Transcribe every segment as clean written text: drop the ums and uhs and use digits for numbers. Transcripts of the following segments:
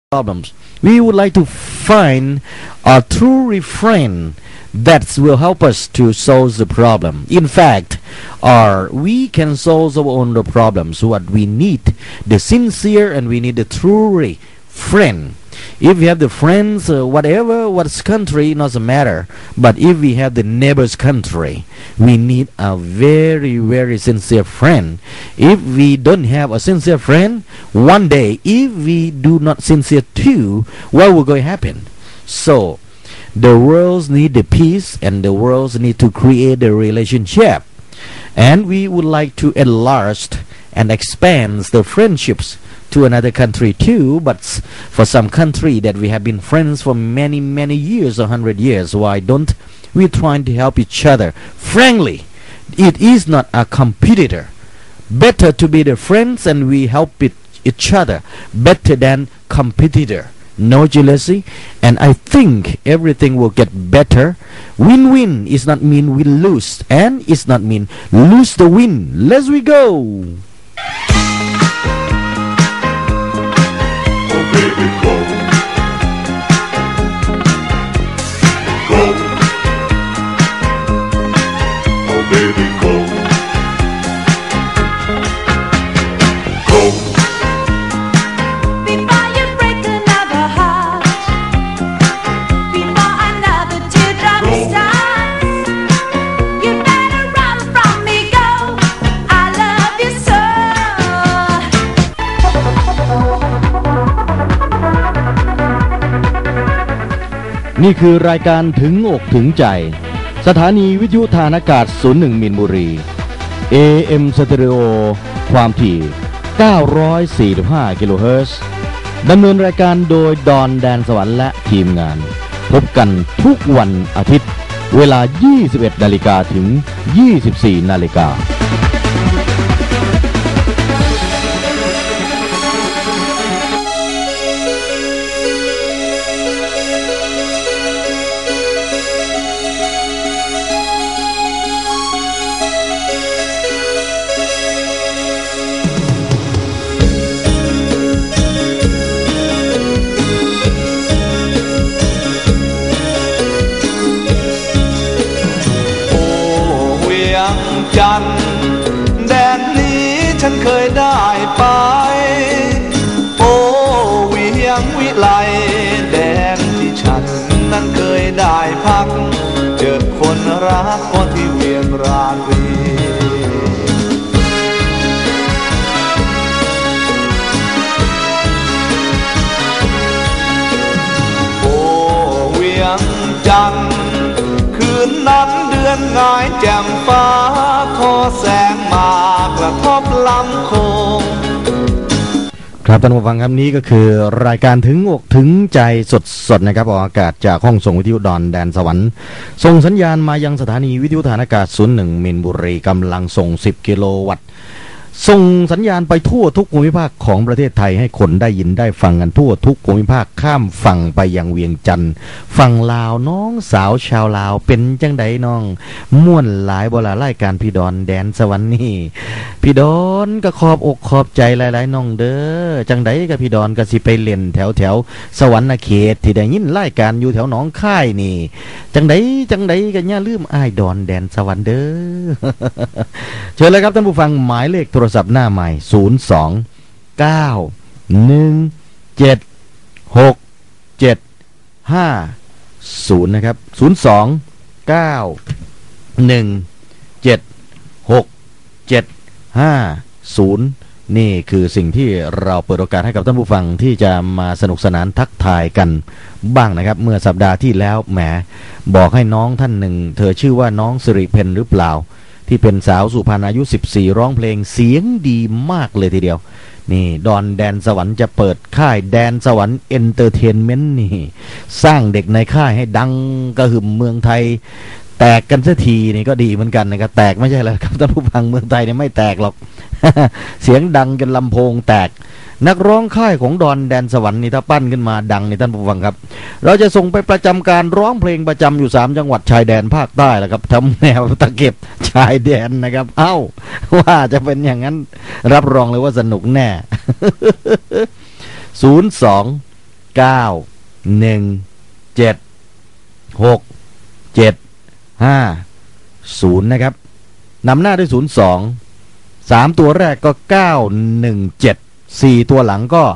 problems. We would like to find a true friend that will help us to solve the problem. In fact, we can solve our own problems. What we need, the sincere and we need the truly friend. If we have the friends, whatever, what's country, doesn't matter. But if we have the neighbor's country, we need a very, very sincere friend. If we don't have a sincere friend, one day, if we do not sincere too, what will going to happen? So, the world need the peace and the world need to create a relationship. And we would like to enlarge and expand the friendships to another country too, but for some country that we have been friends for many, many years, 100 years, why don't we try to help each other frankly? It is not a competitor. Better to be the friends and we help each other better than competitor. No jealousy, and I think everything will get better. Win-win is not mean win-lose, and it's not mean lose the win. Let's we go. Baby, go, go, oh baby, go, go. Before you break another heart, before another teardrop starts, you better run from me, go. I love you so. นี่คือรายการถึงอกถึงใจสถานีวิทยุทางอากาศ01มีนบุรี AM สเตอริโอความถี่945กิโลเฮิรตซ์ดำเนินรายการโดยดอนแดนสวรรค์และทีมงานพบกันทุกวันอาทิตย์เวลา 21 นาฬิกาถึง 24 นาฬิกาจันทร์แดนนี้ฉันเคยได้ไปโอ้เวียงวิไลแดนที่ฉันนั้นเคยได้พักเจอคนรักคนที่เวียงราตรีโอ้เวียงจันทร์คืนนั้นเดือนง่ายแจ่มฟ้าทอแสงมากระทบลำโคงครับท่านผู้ฟังครับนี้ก็คือรายการถึงอกถึงใจสดๆนะครับออกอากาศจากห้องส่งวิทยุดอนแดนสวรรค์ส่งสัญญาณมายังสถานีวิทยุฐานอากาศ01มีนบุรีกำลังส่ง10กิโลวัตต์ส่งสัญญาณไปทั่วทุกภูมิภาคของประเทศไทยให้คนได้ยินได้ฟังกันทั่วทุกภูมิภาคข้ามฝั่งไปยังเวียงจันทร์ฝั่งลาวน้องสาวชาวลาวเป็นจังไดน้องม่วนหลายบ่ล่ะรายการพี่ดอนแดนสวรรค์นี่พี่ดอนก็ขอบอกขอบใจหลายๆน้องเด้อจังไดก็พี่ดอนก็สิไปเล่นแถวสวรรค์เขตที่ได้ยินรายการอยู่แถวหนองค่ายนี่จังไดก็อย่าลืมอ้ายดอนแดนสวรรค์เด้อ เชิญเลยครับท่านผู้ฟังหมายเลขโทรศัพท์หน้าใหม่02 917 6750นะครับ02 917 6750นี่คือสิ่งที่เราเปิดโอกาสให้กับท่านผู้ฟังที่จะมาสนุกสนานทักทายกันบ้างนะครับเมื่อสัปดาห์ที่แล้วแหมบอกให้น้องท่านหนึ่งเธอชื่อว่าน้องสิริเพนหรือเปล่าที่เป็นสาวสุพรรณอายุ14ร้องเพลงเสียงดีมากเลยทีเดียวนี่ดอนแดนสวรรค์จะเปิดค่ายแดนสวรรค์เอนเตอร์เทนเมนต์นี่สร้างเด็กในค่ายให้ดังกระหึ่มเมืองไทยแตกกันสักทีนี่ก็ดีเหมือนกันนะครับแตกไม่ใช่แล้วครับท่านผู้ฟังเมืองไทยเนี่ยไม่แตกหรอก เสียงดังจนลำโพงแตก นักร้องค่ายของดอนแดนสวรรค์นี่ถ้าปั้นขึ้นมาดังนี่ท่านผู้ฟังครับเราจะส่งไปประจำการร้องเพลงประจำอยู่3จังหวัดชายแดนภาคใต้แหละครับทำแนวตะเก็บชายแดนนะครับเอ้าว่าจะเป็นอย่างนั้นรับรองเลยว่าสนุกแน่02 นะครับนำหน้าด้วย02 3ตัวแรกก็917 4ตัวหลังก็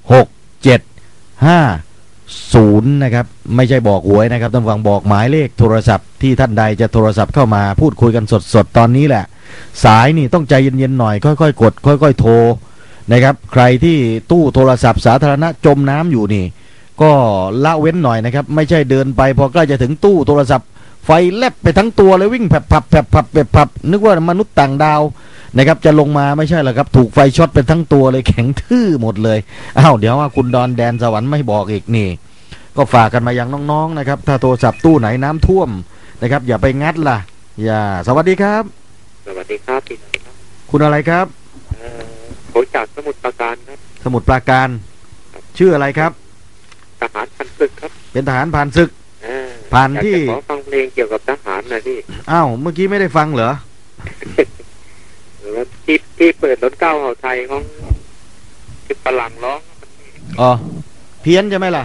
675 นะครับไม่ใช่บอกหวยนะครับท่านฟังบอกหมายเลขโทรศัพท์ที่ท่านใดจะโทรศัพท์เข้ามาพูดคุยกันสดๆตอนนี้แหละสายนี่ต้องใจเย็นๆหน่อยค่อยๆกดค่อยๆโทรนะครับใครที่ตู้โทรศัพท์สาธารณะจมน้ำอยู่นี่ก็ละเว้นหน่อยนะครับไม่ใช่เดินไปพอใกล้จะถึงตู้โทรศัพท์ไฟแลบไปทั้งตัวเลยวิ่งแผบผับแผบผับแผบผับนึกว่ามนุษย์ต่างดาวนะครับจะลงมาไม่ใช่หรอกครับถูกไฟช็อตเป็นทั้งตัวเลยแข็งทื่อหมดเลยอ้าวเดี๋ยวว่าคุณดอนแดนสวรรค์ไม่บอกอีกนี่ก็ฝากกันมายังน้องๆนะครับถ้าโทรศัพท์ตู้ไหนน้ำท่วมนะครับอย่าไปงัดล่ะอย่าสวัสดีครับสวัสดีครับพี่ครับคุณอะไรครับผมจากสมุทรปราการครับสมุทรปราการชื่ออะไรครับทหารผ่านศึกครับเป็นทหารผ่านศึกผ่านที่ขอฟังเพลงเกี่ยวกับทหารหน่อยพี่อ้าวเมื่อกี้ไม่ได้ฟังเหรอที่เปิดรถเก้าเอาไทยของคือฝรั่งร้องอ๋อเพี้ยนใช่ไหมล่ะ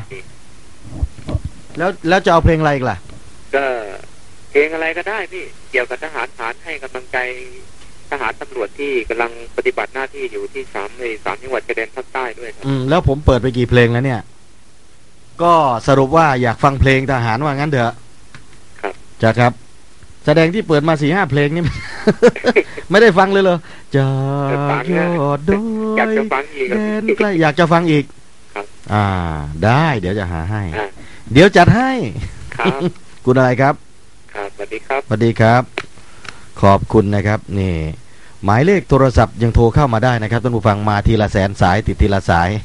แล้วจะเอาเพลงอะไรอีกล่ะก็เพลงอะไรก็ได้พี่เกี่ยวกับทหารให้กำลังใจทหารตำรวจที่กำลังปฏิบัติหน้าที่อยู่ที่3จังหวัดชายแดนภาคใต้ด้วยครับแล้วผมเปิดไปกี่เพลงแล้วเนี่ยก็สรุปว่าอยากฟังเพลงทหารว่างั้นเถอะครับจ้ะครับแสดงที่เปิดมา 4-5 เพลงนี่ ไม่ได้ฟังเลยเหรอจะยอดดอยอยากจะฟังอีกใกล้อยากจะฟังอีกครับได้เดี๋ยวจะหาให้เดี๋ยวจัดให้ครับคุณอะไรครับครับสวัสดีครับสวัสดีครับขอบคุณนะครับนี่หมายเลขโทรศัพท์ยังโทรเข้ามาได้นะครับท่านผู้ฟังมาทีละแสนสายติดทีละสาย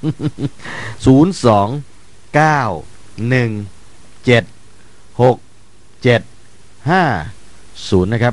02-917-6750นะครับ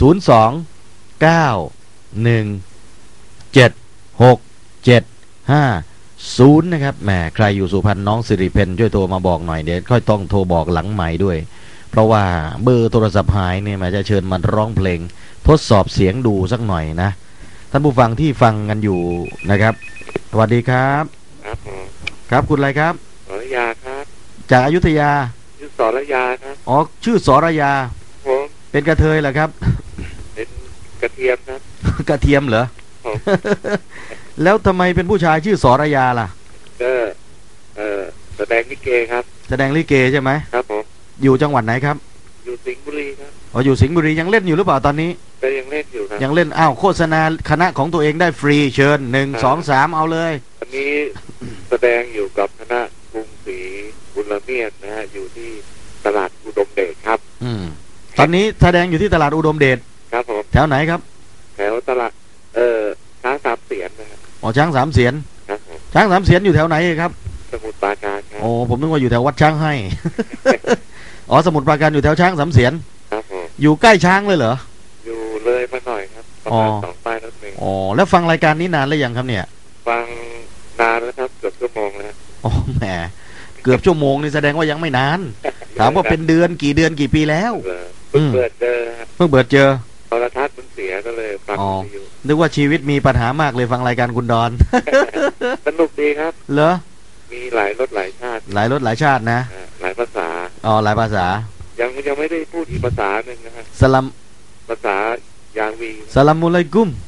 02-917-6750นะครับแหมใครอยู่สุพรรณน้องสิริเพนช่วยโทรมาบอกหน่อยเดี๋ยวค่อยต้องโทรบอกหลังใหม่ด้วยเพราะว่าเบอร์โทรศัพท์หายเนี่ยมาจะเชิญมาร้องเพลงทดสอบเสียงดูสักหน่อยนะท่านผู้ฟังที่ฟังกันอยู่นะครับสวัสดีครับครับคุณอะไรครับสรยาครับจากอยุธยาชื่อสรยาครับอ๋อชื่อสรยาผมเป็นกระเทยเหรอครับเป็นกระเทียมครับกระเทียมเหรอแล้วทำไมเป็นผู้ชายชื่อสรยาล่ะก็แสดงลิเกครับแสดงลิเกใช่ไหมครับผมอยู่จังหวัดไหนครับอยู่สิงห์บุรีครับอ๋ออยู่สิงห์บุรียังเล่นอยู่หรือเปล่าตอนนี้ก็ยังเล่นอยู่ครับยังเล่นอ้าวโฆษณาคณะของตัวเองได้ฟรีเชิญ1-2-3เอาเลยตอนนี้แสดงอยู่กับคณะกรุงศรีบุรเมียนนะฮะอยู่ที่ตลาดอุดมเดชครับตอนนี้แสดงอยู่ที่ตลาดอุดมเดชครับผมแถวไหนครับแถวตลาดช้าง3 เสียนนะครับอ๋อช้าง3 เสียนครับช้าง3 เสียนอยู่แถวไหนครับสมุทรปราการครับโอ้ผมนึกว่าอยู่แถววัดช้างให้ อ๋อสมุทรปราการอยู่แถวช้าง3 เสียนครับผมอยู่ใกล้ช้างเลยเหรออยู่เลยมาหน่อยครับประมาณ2 ป้ายรถเมล์อ๋อแล้วฟังรายการนี้นานแล้วยังครับเนี่ยฟังนานแล้วครับเกือบชั่วโมงแล้วอ๋อแหมเกือบชั่วโมงนี่แสดงว่ายังไม่นานถามว่าเป็นเดือนกี่ปีแล้วเพิ่งเปิดเจอโทรทัศน์มันเสียก็เลยฟังอยู่นึกว่าชีวิตมีปัญหามากเลยฟังรายการคุณดอนสนุกดีครับเหรอมีหลายรสหลายชาติหลายรสหลายชาตินะหลายภาษาอ๋อหลายภาษายังไม่ได้พูดอีกภาษาหนึ่งนะครับสลัมภาษายาวีสลัมมุลัยกุม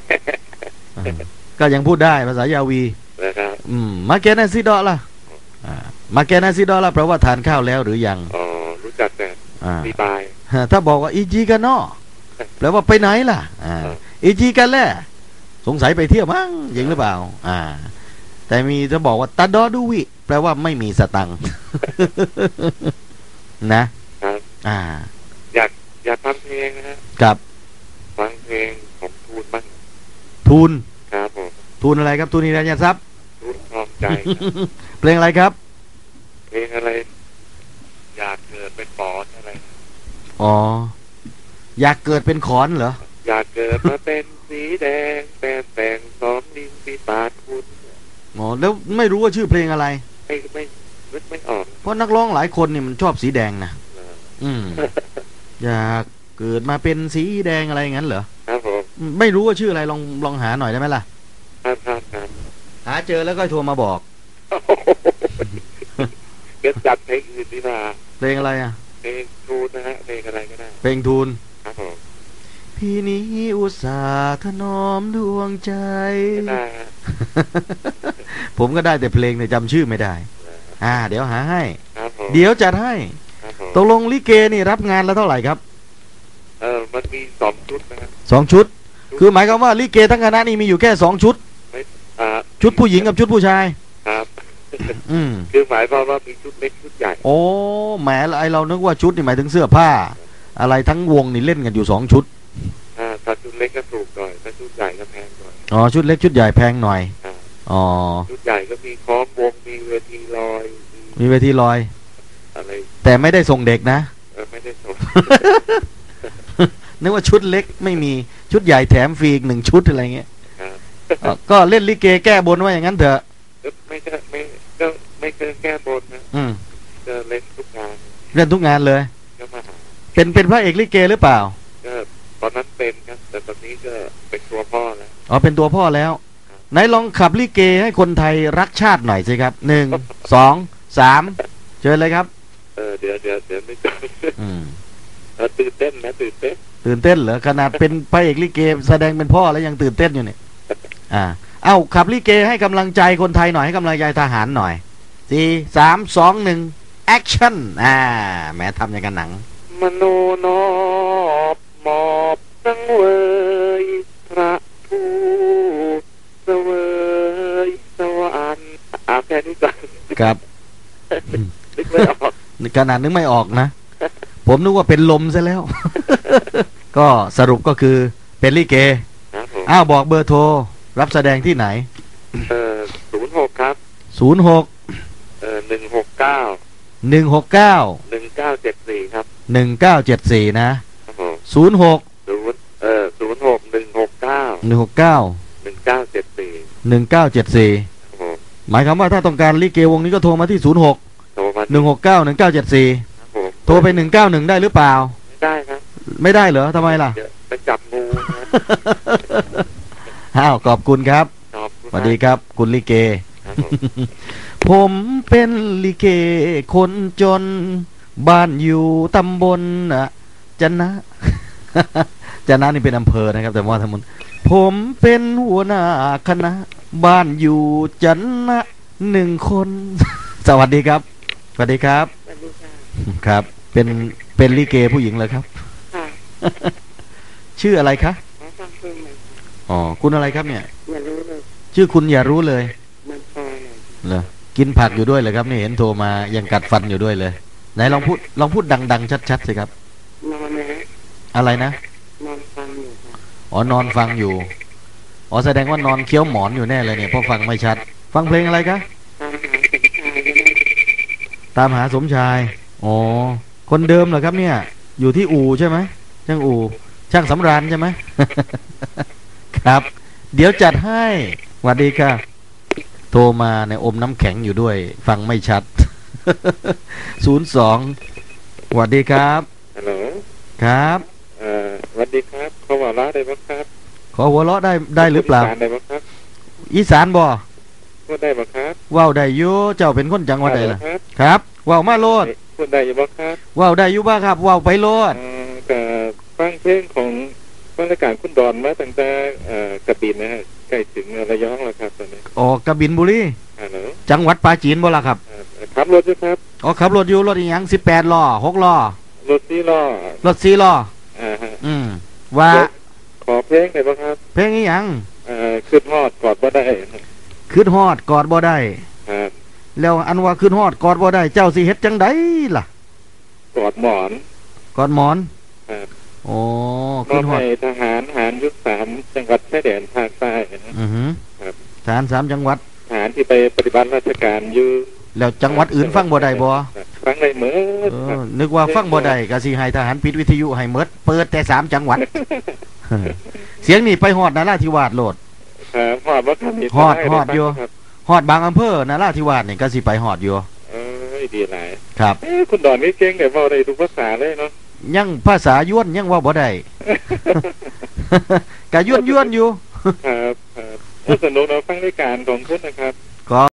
ก็ยังพูดได้ภาษายาวีนะครับมาเกนาซิดอล่ะมาเกนาซิดอล่ะแปลว่าทานข้าวแล้วหรือยังอ๋อรู้จักแต่บีบายถ้าบอกว่าอีจีกันเนาะแปลว่าไปไหนล่ะอีจีกันแหละสงสัยไปเที่ยวมั้งยิงหรือเปล่าแต่มีถ้าบอกว่าตาดอดูวิแปลว่าไม่มีสตังค์นะครับอยากฟังเพลงนะฮะครับฟังเพลงของทูนบ้างทูนครับผมทูนอะไรครับทูนนิรันดร์ทรัพย์ทูนทองใจเพลงอะไรครับเพลงอะไรอยากเกิดเป็นปอนอะไรอ๋ออยากเกิดเป็นขอนเหรออยากเกิดมาเป็นสีแดงแต่ง2 ลิ้นปีปากคุณอ๋อแล้วไม่รู้ว่าชื่อเพลงอะไรไม่ออกเพราะนักร้องหลายคนนี่มันชอบสีแดงนะอยากเกิดมาเป็นสีแดงอะไรงั้นเหรอครับผมไม่รู้ว่าชื่ออะไรลองหาหน่อยได้ไหมล่ะครับหาเจอแล้วก็โทรมาบอกลงอื่นดีกว่าเพลงอะไรอ่ะเพลงทูนนะฮะเพลงอะไรก็ได้เพลงทูลครับผมพี่นี้อุตส่าห์ถนอมดวงใจไม่ได้ฮะผมก็ได้แต่เพลงแต่จำชื่อไม่ได้ เดี๋ยวหาให้ครับผมเดี๋ยวจัดให้ครับผมตกลงลิเกนี่รับงานละเท่าไหร่ครับมันมี2 ชุดนะฮะ 2 ชุด คือหมายความว่าลิเกทั้งคณะนี่มีอยู่แค่2 ชุดอ่าชุดผู้หญิงกับชุดผู้ชายครับอืมคือหมายความว่ามีชุดเล็กชุดใหญ่โอ้แหมไอเรานึกว่าชุดนี่หมายถึงเสื้อผ้า อะไรทั้งวงนี่เล่นกันอยู่2 ชุดถ้าชุดเล็กก็ถูกหน่อยถ้าชุดใหญ่ก็แพงหน่อยอ๋อชุดเล็กชุดใหญ่แพงหน่อยอ่าอ๋อชุดใหญ่ก็มีคล้องวงมีเวทีลอยมีเวทีลอยอะไรแต่ไม่ได้ส่งเด็กนะไม่ได้ส่งนึกว่าชุดเล็กไม่มีชุดใหญ่แถมฟรีอีก1 ชุดอะไรเงี้ยครับก็เล่นลิเกแก้บนว่าอย่างนั้นเถอะไม่ใช่ก็ไม่เคยแก้บนนะอืมก็เล่นทุกงานเล่นทุกงานเลยก็มาหาเป็นพระเอกลิเกหรือเปล่าก็ตอนนั้นเป็นครับแต่ตอนนี้ก็เป็นตัวพ่อแล้วอ๋อเป็นตัวพ่อแล้วไหนลองขับลิเกให้คนไทยรักชาติหน่อยสิครับ1 2 3เชิญเลยครับเดี๋ยวไม่ตื่นอืมตื่นเต้นนะตื่นเต้นตื่นเต้นเหรอขนาดเป็นพระเอกลิเกแสดงเป็นพ่อแล้วยังตื่นเต้นอยู่เนี่ยเอ้าขับลิเกให้กำลังใจคนไทยหน่อยให้กำลังใจทหารหน่อย4 3 2 1แอคชั่นแหมทำอย่างกันหนังมโนนอบมอบสังเวยพระผู้เสวยสวรรค์แค่นี้ก่อนครับนึกไม่ออกขนาดนึกไม่ออกนะ ผมนึกว่าเป็นลมซะแล้ว ก็สรุปก็คือเป็นลิเกครับผมอ้าวบอกเบอร์โทรรับแสดงที่ไหน 06ครับ 06 169 169 1974ครับ 1974นะครับผม 06 06 169 169 1974 1974 ครับผมหมายความว่าถ้าต้องการลิเกวงนี้ก็โทรมาที่06 โทรมาที่ 169 1974 ครับผมโทรไป191ได้หรือเปล่าไม่ได้ครับไม่ได้เหรอทำไมล่ะเดี๋ยวไปจับงูนะอ้าวขอบคุณครับขอบคุณสวัสดีครับ คุณลิเกครับผมผมเป็นลิเกคนจน บ้านอยู่ตำบลจันนะ จันนะนี่เป็นอำเภอนะครับ แต่ว่าทั้งหมดผมเป็นหัวหน้าคณะ บ้านอยู่จันนะ1 คน สวัสดีครับ สวัสดีครับสวัสดีค่ะครับ เป็นลิเกผู้หญิงเลยครับค่ะชื่ออะไรคะขอฟังเพลงหน่อยค่ะอ๋อคุณอะไรครับเนี่ยอย่ารู้เลยชื่อคุณอย่ารู้เลยมันพอหน่อยเหรอกินผักอยู่ด้วยเลยครับนี่เห็นโทรมายังกัดฟันอยู่ด้วยเลยไหนลองพูดดังๆชัดๆสิครับนอนนะฮะอะไรนะนอนฟังอยู่ค่ะอ๋อนอนฟังอยู่อ๋อแสดงว่านอนเคี้ยวหมอนอยู่แน่เลยเนี่ยเพราะฟังไม่ชัด ฟังเพลงอะไรคะตามหาสมชายอยู่นะตามหาสมชายอ๋อคนเดิมเหรอครับเนี่ย อยู่ที่อู่ใช่ไหมช่างอู่ช่างสำราญใช่ไหม ครับ เดี๋ยวจัดให้สวัสดีค่ะ โทรมาในอมน้ำแข็งอยู่ด้วย ฟังไม่ชัด 02สวัสดีครับฮัลโหลครับสวัสดีครับเขาว่าร้าได้ไหมครับขอหัวเราะได้หรือเปล่าพูดอีสานได้ไหมครับอีสานบ่พูดได้ไหมครับว้าวได้อยู่เจ้าเป็นคนจังหวัดใดล่ะครับครับว้าวมาโลดพูดได้อยู่ไหมครับว้าวได้อยู่บ้าครับว้าวไปโลดกับฟังเพลงของฟังรายการคุณดอนมาตั้งแต่กระบินนะฮะใกล้ถึงระยองแล้วครับตอนนี้ออกกระบินบุรีฮัลโหลจังหวัดปราจีนบ่ล่ะครับขับรถอยู่ครับอ๋อขับรถอยู่รถอีหยัง18 ล้อ 6 ล้อรถ4 ล้อรถ4 ล้อฮะว่าขอเพลงได้ไหมครับเพลงอีหยังขึ้นฮอดกอดบ่ได้ขึ้นฮอดกอดบ่ได้ครับแล้วอันว่าขึ้นฮอดกอดบ่ได้เจ้าสิเฮ็ดจังไดล่ะกอดหมอนกอดหมอนครับโอ้มอขึ้บนฮอดให้ทหารหารยุทธ3จังหวัดชายแดนภาคใต้นะอือหือครับทหาร3จังหวัดทหารที่ไปปฏิบัติราชการอยู่แล้วจังหวัดอื่นฟังบ่ได้บ่ฟังได้เหมือครับนึกว่าฟังบ่ได้ก็สิให้ทหารปิดวิทยุให้หมดเปิดแต่3จังหวัด เสียงนี่ไปฮอดนราธิวาสโลดครับฮอดบ่ทันนี่ฮอดอยู่ครับฮอดบางอำเภอนราธิวาสนี่ก็สิไปฮอดอยู่ดีหลายครับคุณดอนนี่เก่งได้เว้าได้ทุกภาษาเลยเนาะยังภาษาย้วนยังว่าบ่ได้ ก็ย้วนอยู่ครับครับสนุกเนาะฟังรายการของคุณนะครับ